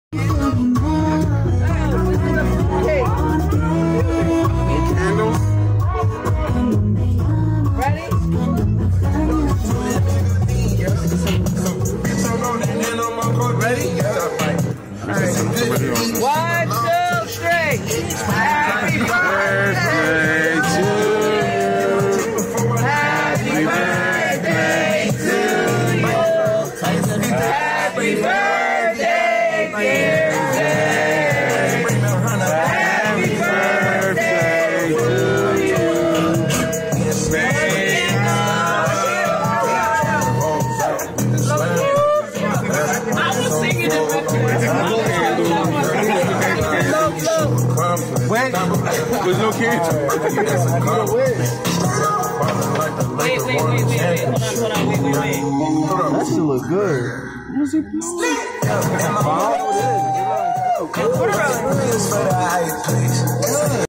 There's no kids. Wait. Hold on. That shit look good. What